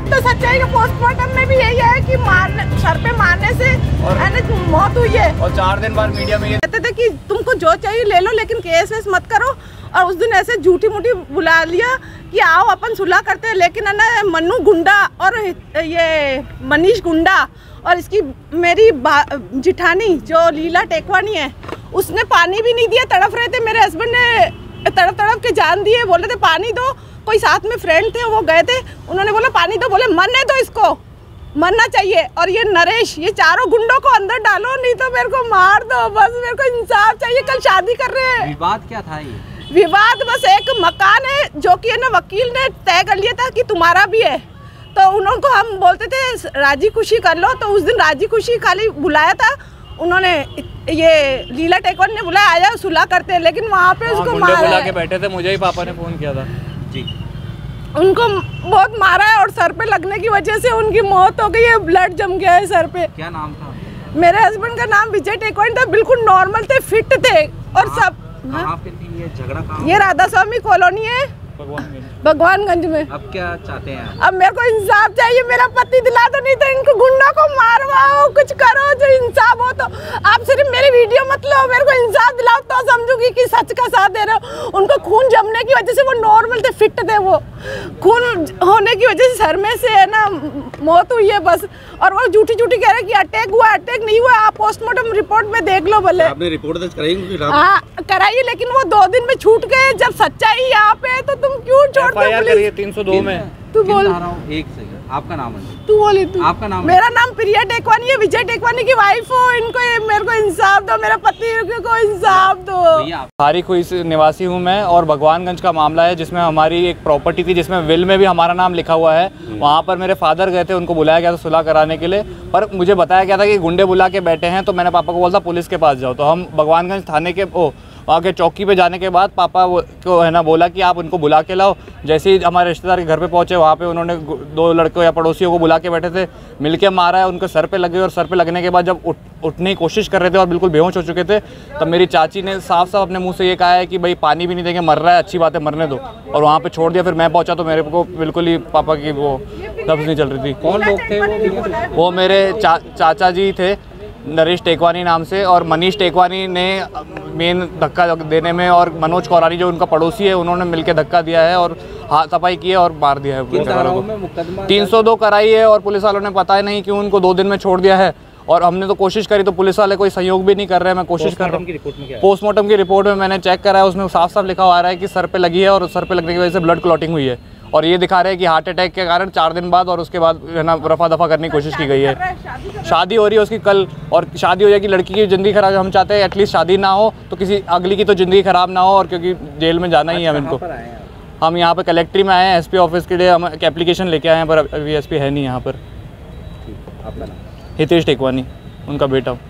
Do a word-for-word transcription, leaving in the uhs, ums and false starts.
तो सच्चाई का पोस्टमार्टम में भी यही है कि मारने, सर पे मारने से मौत हुई है। और चार दिन बाद मीडिया में ये कहते थे कि तुमको जो चाहिए ले लो, लेकिन केस वेस मत करो। और उस दिन ऐसे झूठी मूठी बुला लिया कि आओ अपन सुलह करते हैं, लेकिन है ना मन्नू गुंडा और ये मनीष गुंडा और इसकी मेरी जिठानी जो लीला टेकवानी है, उसने पानी भी नहीं दिया। तड़प रहे थे, मेरे हस्बैंड ने तड़प तड़प के जान दिए, बोले थे पानी दो। कोई साथ में फ्रेंड थे, वो गए थे, उन्होंने बोला पानी दो, बोले मरने दो, इसको मरना चाहिए। और ये नरेश, ये चारों गुंडों को अंदर डालो, नहीं तो मेरे को मार दो, बस मेरे को इंसाफ चाहिए। कल शादी कर रहे हैं। विवाद क्या था ये? विवाद बस एक मकान है जो कि ना वकील ने तय कर लिया था कि तुम्हारा भी है, तो उनको हम बोलते थे राजी खुशी कर लो। तो उस दिन राजी खुशी खाली बुलाया था उन्होंने, ये लीला टेकवानी ने बुलाया, आया सुलह करते हैं, लेकिन वहाँ पे उसको मारा बुला के बैठे थे। मुझे ही पापा ने फोन किया था जी, उनको बहुत मारा है और सर पे लगने की वजह से उनकी मौत हो गई है, ब्लड जम गया है सर पे। क्या नाम था? मेरे हस्बैंड का नाम विजय टेकवानी था, बिल्कुल नॉर्मल थे, फिट थे और सब। कहाँ पे थी ये झगड़ा? कहाँ? ये राधा स्वामी कॉलोनी है, भगवानगंज में। अब क्या चाहते हैं? अब मेरे को इंसाफ चाहिए, मेरा पति दिला दो, नहीं तो इनको गुंडों को मारवाओ, कुछ करो जो इंसाफ हो। तो आप सिर्फ मेरी वीडियो मत लो, मेरे को इंसाफ दिलाओ तो समझूंगी कि सच का साथ दे रहे हो। उनको खून जमने की वजह से, वो नॉर्मल थे, फिट थे, वो खून होने की वजह से सर में से है ना मौत हुई है बस। और वो झूठी झूठी कह रहे कि अटैक हुआ, अटैक नहीं हुआ। आप पोस्टमार्टम रिपोर्ट में देख लो भले। आपने रिपोर्ट दर्ज कराई? हाँ कराइए, लेकिन वो दो दिन में छूट गए। जब सच्चाई यहाँ पे है तो तुम क्यों छोड़ दो? पुलिस तीन सौ दो में तू बोल। एक सेकंड, आपका नाम है? तू बोली तू। आपका नाम? मेरा नाम प्रिया टेकवानी है, विजय टेकवानी की वाइफ हो। इनको ये, मेरे को इंसाफ दो, मेरा पति को इंसाफ दो। खारी खुई से निवासी हूँ मैं, और भगवानगंज का मामला है जिसमें हमारी एक प्रॉपर्टी थी जिसमें विल में भी हमारा नाम लिखा हुआ है। वहाँ पर मेरे फादर गए थे, उनको बुलाया गया था सुलह कराने के लिए, पर मुझे बताया गया था कि गुंडे बुला के बैठे हैं। तो मैंने पापा को बोला पुलिस के पास जाओ। तो हम भगवानगंज थाने के ओ वहाँ के चौकी पे जाने के बाद पापा वो को है ना बोला कि आप उनको बुला के लाओ। जैसे ही हमारे रिश्तेदार के घर पे पहुँचे, वहाँ पे उन्होंने दो लड़कों या पड़ोसियों को बुला के बैठे थे, मिलके मारा है, उनके सर पे लगे। और सर पे लगने के बाद जब उठ उठने की कोशिश कर रहे थे और बिल्कुल बेहोश हो चुके थे, तब मेरी चाची ने साफ साफ अपने मुँह से ये कहा है कि भाई पानी भी नहीं देंगे, मर रहा है, अच्छी बात है, मरने दो। और वहाँ पर छोड़ दिया। फिर मैं पहुँचा तो मेरे को बिल्कुल ही पापा की वो नब्ज़ नहीं चल रही थी। कौन लोग थे वो? वो मेरे चा, चाचा जी थे, नरेश टेकवानी नाम से, और मनीष टेकवानी ने मेन धक्का देने में, और मनोज कौरानी जो उनका पड़ोसी है, उन्होंने मिलकर धक्का दिया है और हाथापाई की है और मार दिया है। तीन सौ दो कराई है और पुलिस वालों ने पता ही नहीं क्यों उनको दो दिन में छोड़ दिया है। और हमने तो कोशिश करी, तो पुलिस वाले कोई सहयोग भी नहीं कर रहे हैं। मैं कोशिश कर रहा हूँ। पोस्टमार्टम की रिपोर्ट में मैंने चेक करा है, उसमें साफ साफ लिखा हुआ आ रहा है कि सर पे लगी है और सर पे लगने की वजह से ब्लड क्लॉटिंग हुई है। और ये दिखा रहे हैं कि हार्ट अटैक के कारण चार दिन बाद और उसके बाद है ना रफा दफा करने की कोशिश की गई है। शादी हो रही है उसकी कल, और शादी हो जाएगी, लड़की की ज़िंदगी खराब। हम चाहते हैं एटलीस्ट शादी ना हो तो किसी अगली की तो ज़िंदगी खराब ना हो, और क्योंकि जेल में जाना ही है इनको। हम यहाँ पे कलेक्ट्री में आए हैं एसपी ऑफिस के लिए, हम एक एप्लीकेशन लेके आए हैं, पर अभी एसपी है नहीं यहाँ पर। हितेश टेकवानी उनका बेटा।